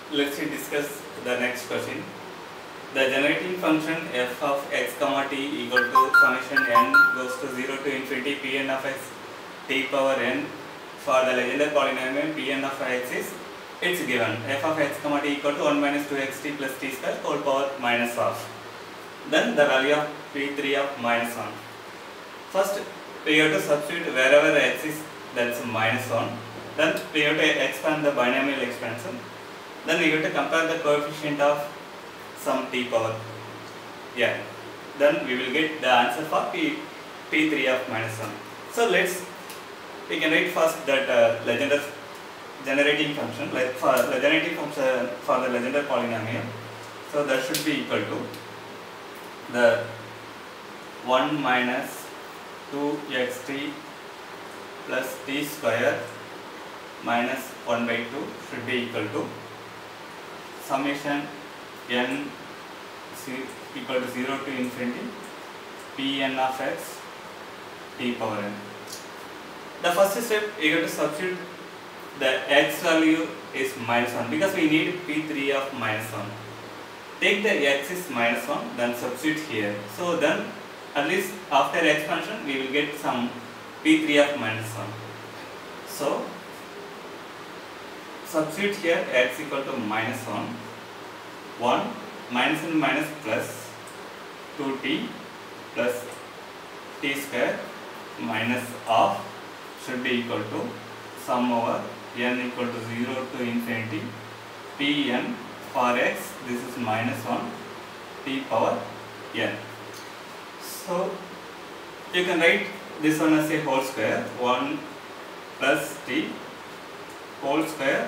let's discuss the next question. The generating function f of x comma t equal to summation n goes to 0 to infinity Pn of x t power n for the Legendre polynomial Pn of x is, it's given f of x comma t equal to 1 minus 2xt plus t square whole power minus half. Then the value of p3 of minus 1. First we have to substitute wherever x is, that's minus 1. Then we have to expand the binomial expansion. Then we have to compare the coefficient of some t power n. Then we will get the answer for p3 of minus 1. So we can write first that Legendre generating function, like for the generating function for the Legendre polynomial. So that should be equal to the 1 minus 2xt plus t square minus 1 by 2 should be equal to summation n equal to 0 to infinity Pn of x t power n. The first step you have to substitute the x value is minus 1 because we need p3 of minus 1. Take the x is minus 1, then substitute here. So then at least after expansion we will get some p3 of minus 1. So substitute here x equal to minus 1, 1 minus and minus plus 2t plus t square minus half should be equal to sum over n equal to 0 to infinity Pn for x, this is minus 1 t power n. So you can write this one as a whole square, 1 plus t whole square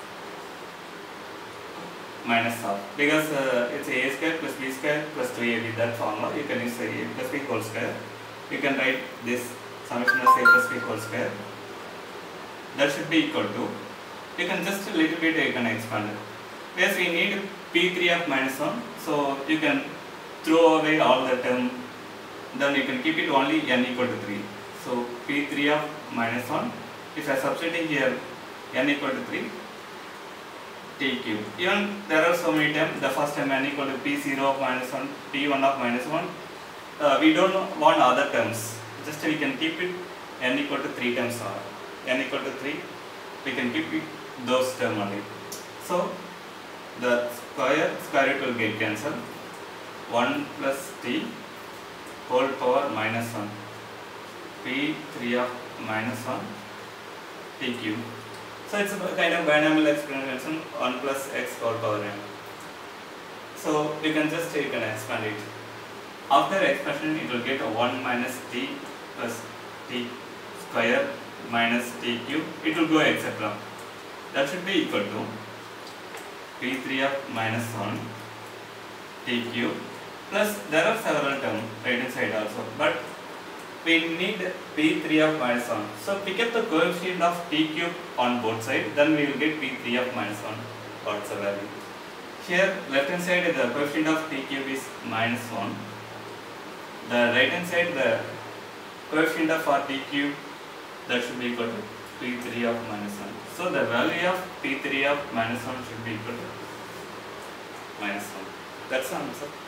minus half, because it's a square plus b square plus 2ab, that formula you can use a plus b whole square. You can write this summation of a plus b whole square, that should be equal to, you can just a little bit you can expand it. Yes, we need p3 of minus 1, so you can throw away all the term, then you can keep it only n equal to 3. So p3 of minus 1, if I am substituting here n equal to 3, t cube. Even there are so many terms, the first term n equal to p0 of minus 1, p1 of minus 1, we don't want other terms, just we can keep it n equal to 3 terms or n equal to 3, we can keep it those terms only. So the square root will get cancelled, 1 plus t whole power minus 1, p3 of minus 1 t cube. So it's a kind of binomial expansion, 1 plus x whole power n. So you can expand it. After expansion it will get a 1 minus t plus t square minus t cube, it will go etc. That should be equal to p3 of minus 1 t cube plus there are several terms right hand side also, but we need p3 of minus 1. So pick up the coefficient of t cube on both sides, then we will get p3 of minus 1. What's the value? Here left hand side the coefficient of t cube is minus 1. The right hand side the coefficient of t cube, that should be equal to p3 of minus 1. So the value of p3 of minus 1 should be equal to minus 1. That's the answer.